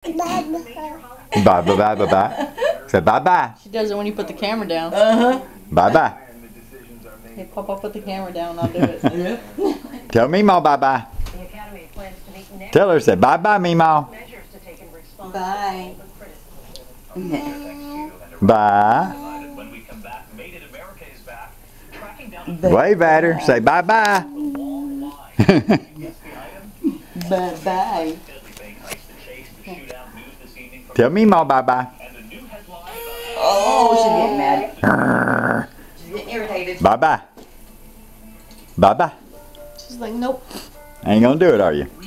Bye bye bye bye bye. Say bye bye. She does it when you put the camera down. Bye bye. Hey, Papa, put the camera down. I'll do it. Tell Meemaw bye bye. Tell her, say bye bye, Meemaw. Bye. Bye. Wave at her. Say bye bye. Bye bye. Tell Meemaw bye bye. Oh, she's getting mad. She's getting irritated. Bye bye. Bye bye. She's like, nope. Ain't gonna do it, are you?